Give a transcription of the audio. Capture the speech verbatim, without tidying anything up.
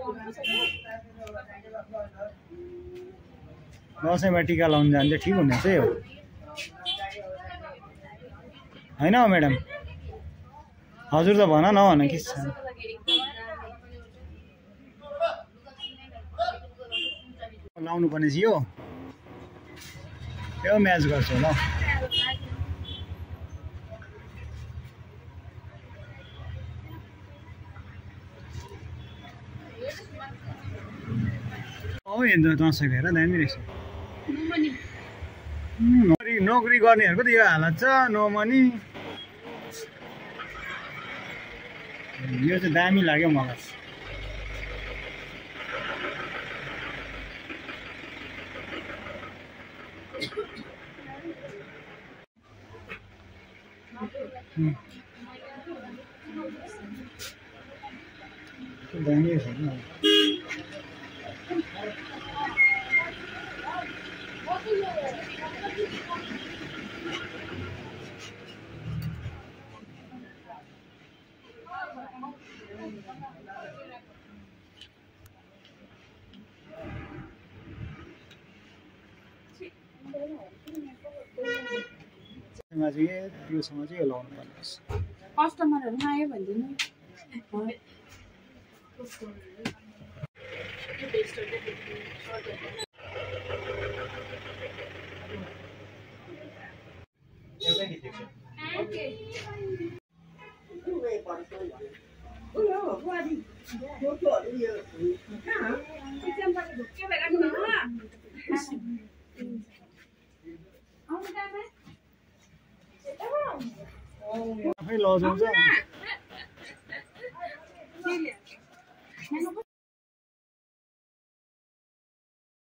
दसैँमा टिका लाउन जान्छ ठिक हुने चाहिँ हो हैन हो म्याडम हजुर त भन नभन के छ लाउनु पर्ने थियो यो म्याच गर्छु ल औ हेर्नु दसैँ भएर दामी रहेछ नोकरी नोकरी गर्नेहरूको त यो हालत छ नो मनी यो चाहिँ दामी लाग्यो मलाई दामी छ नि यो समय चाहिँ यो लाउनु पर्ने कस्टमरहरु आयो भन्दिनु आफै लजाउँछ